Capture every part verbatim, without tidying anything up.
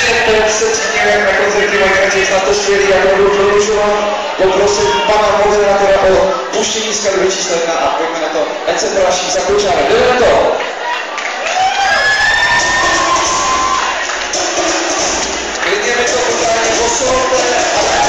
teď se cítím jak na koncertě Mojkaček, snad to skvělý, já budu prodlužovat. Poprosím pana moderátora o puštění skladby číslo jedna a pojďme na to, ať se další zakoučáme. Jdeme na to! Klidně mi to pořádně posolte, ale...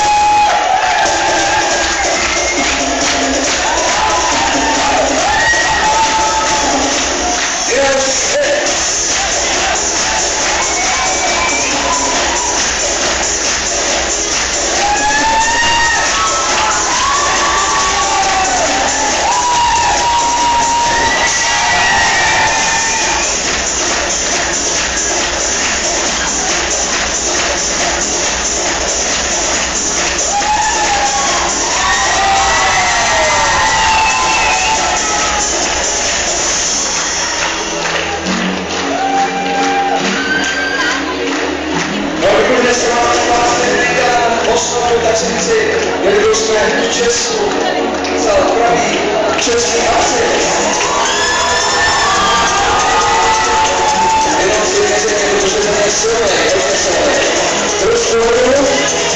Tak si chci, jelikož jsme v Česku, za pravý český akci. Jenom si neřekne, protože to je silné, hodně silné. Trošku vodu.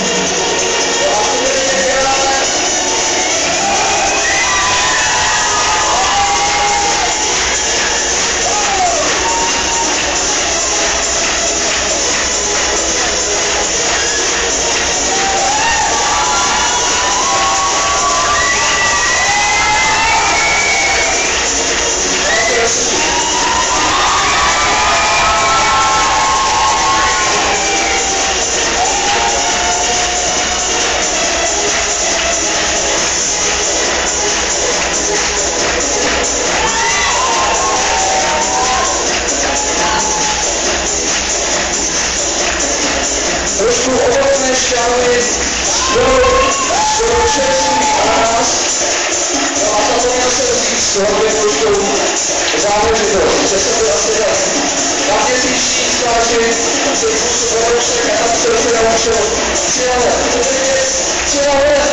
Trošku ovocné šťávy do, do čerstvý anánas. No a zapomněl jsem říct, hlavně trošku záležitost, že se to asi dá na měsíční stáži se způsob vedoušek a tam se se naučil tři let. Tři let!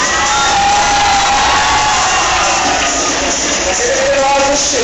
Tak jdeme dál ještě.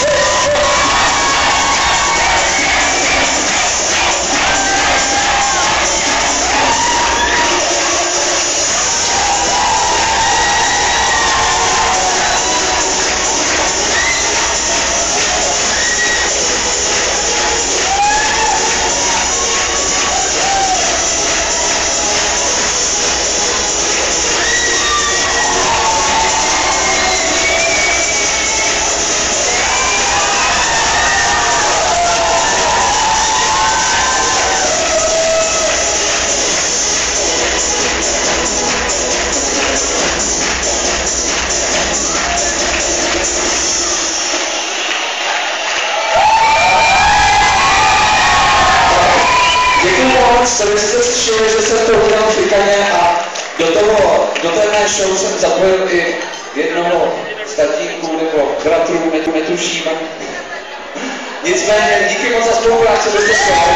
Jsem si to slyšel, že jsem to udělal v Ikaně a do toho, do té mé show jsem zapojil i jednoho z tatínků nebo bratrů, netu, netuším. Nicméně, díky moc za spolupráci, byste schválili.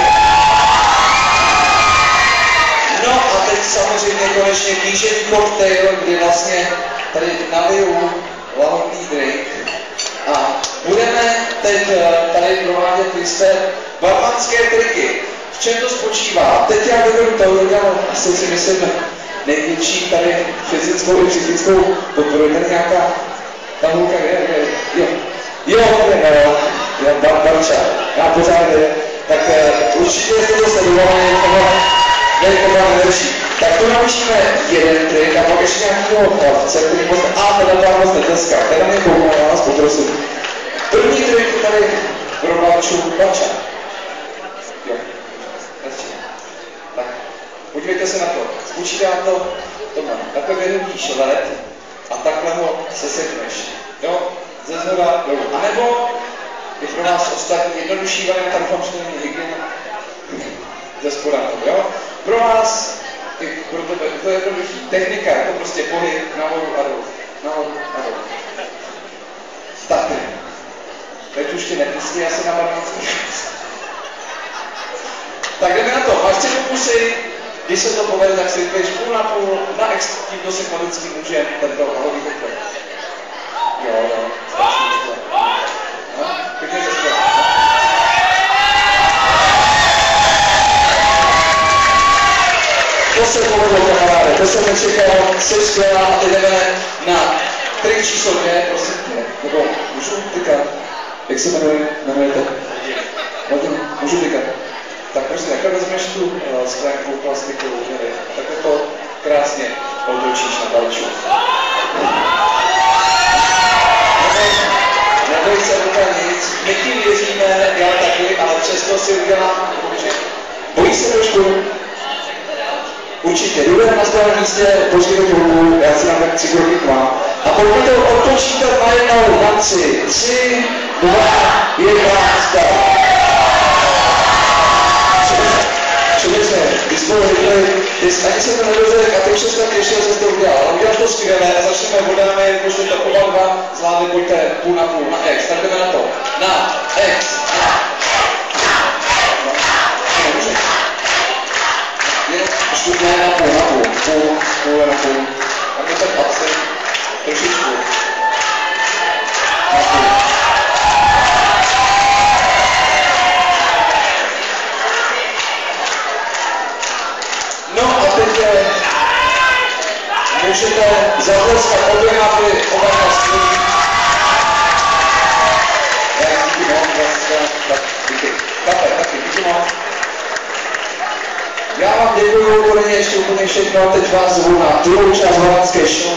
No a teď samozřejmě konečně kníževý koktejl, kdy vlastně tady naliju lahodný drink. A budeme teď tady provádět jisté barmanské triky. V čem to spočívá? Teď já vyvedu teorii, ale asi si myslím největší tady fyzickou i psychickou podporu. Je tady nějaká tabulka, je, je, jo. Jo, je, jo, bar, barča, já pořád je. Tak uh, určitě jste to sledovali, nejkopa nejlepší. Tak to naučíme jeden trik a pak ještě nějakého plavce, který možná, a teda tam moc netleska, teda mě kouknou, já vás poprosím. První trik je tady pro barču barča. Jo. Tak, podívejte se na to. Spočítá to, to mám takhle vyhnutý šlet a takhle ho sesekneš. Jo, ze zhora dolů. A nebo je pro nás ostatní jednodušší varianta, doufám, že to není hygiena. Ze spoda, jo. Pro vás, i pro tebe, to je jednoduchý. Technika, je to prostě pohyb nahoru a dolů. Nahoru a dolů. Starty. Teď už tě nepustí asi na barmanský. Tak jdeme na to. Máš tři pokusy, když se to povede, tak si vypiješ půl na půl, na extra, tímto si kladický může tento halový koktejl. Jo, jo. No, pěkně se skvěle. se povedlo, kamaráde, to jsem nečekal, jsi skvělá a jdeme na trik číslo dvě, prosím tě, nebo můžu tykat, jak se jmenuje, jmenujete? Vadim, můžu tykat. Tak prostě takhle vezmeš tu uh, sklenku plastikovou, že ne? Takhle to krásně otočíš na balču. Neboj se vůbec nic, my ti věříme, já taky, ale přesto si udělám určitě. Bojí se trošku? Určitě, jdu na svém místě, počkejte chvilku, já si dám tak tři kroky k vám. A pojďme to odpočítat najednou na tři. Tři, dva, jedna, start. Člověče, když jsme řekli, ani se to nedozvěděl a ty přestat ještě se to udělal. Ale udělal to skvěle a začneme vodami, jakože to oba dva zvládli, pojďte půl na půl, na X, tak jdeme na to. Na X, na. Jenom šťupne na půl, na půl, půl, půl na půl. A to tak asi, trošičku. Na půl. No a teď můžete zatleskat oběma ty oba skvělí. Já díky moc, tak díky. Kape, taky díky moc. Já vám děkuju, to není ještě úplně všechno, teď vás zvu na druhou část holandské show.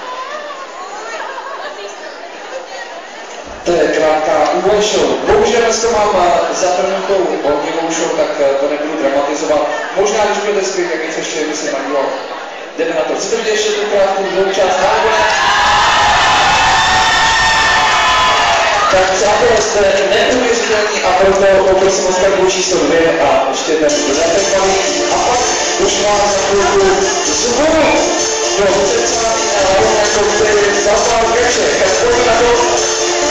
To je krátká úvod show. Bohužel dneska mám zahrnutou ohnivou show, tak to nebudu dramatizovat. Možná, když budete skvět, jak nic ještě myslím na dílo. Jdeme na to. Chcete vidět ještě tu krátkou druhou část? Tak přátelé, jste neuvěřitelní a proto poprosím o skladbu číslo dvě a ještě ten dodatek malý. A pak už vás za chvilku zvu do představení na rovné koktejly Zastav Geček. Tak pojďme na to.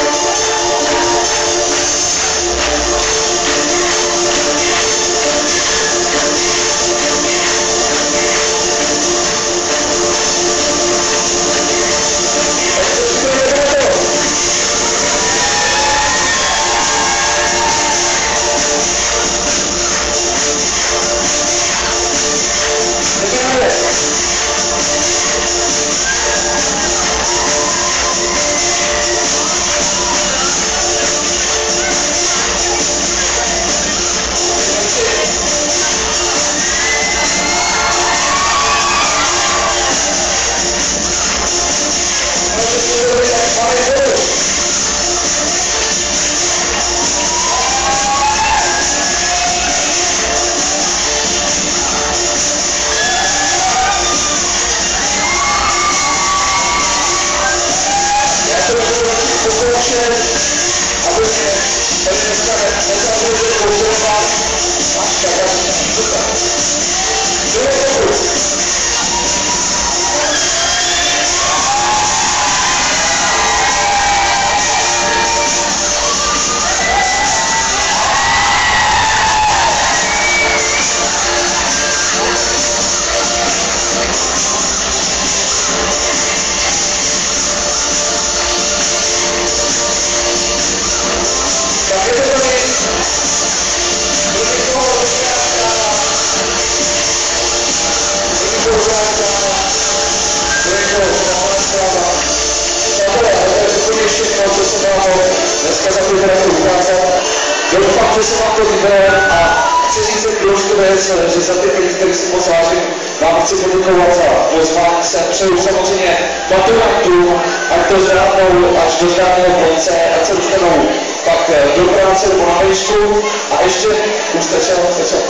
Dneska za chvíli nechci ukázat. Doufám, že se vám to líbí a chci říct důležitou věc, že za ty peníze, které si moc vážím, vám chci poděkovat za pozvání se. Přeju samozřejmě maturantům, ať to zvládnou až do žádného konce, ať se dostanou pak do práce nebo na výšku a ještě už stačilo, stačilo.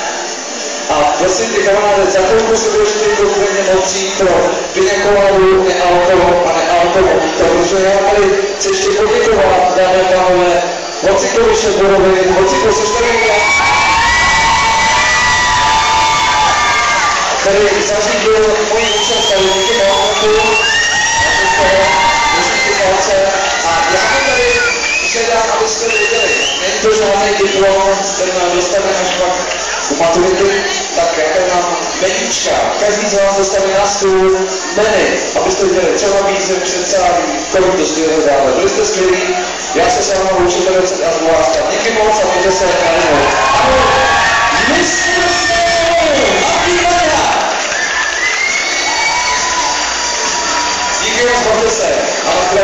A prosím ty kamaráde, za chvilku se budeš ty konkrétně moci pro piňakoládu, nealkohol a nealkohol. Protože já tady chci ještě poděkovat, dámy a pánové, Vocikovi Šeborovi, Vociko, což tady který zařídil moji účast tady díky Malmotu, můžu palce. A já mi tady předám, abyste věděli, není to žádný diplom, který nám dostane až pak u maturity, tak jaké mám meníčka. Každý z vás dostane na stůl menu, abyste viděli třeba více, předsálí, kolik to skvěle dále. Byli jste skvělí, já se s vámi učím velice a zvu vás tam. Díky moc a mějte se na jednou. Ahoj, mistr Svět, Martin Vajda! moc, zbavte se. A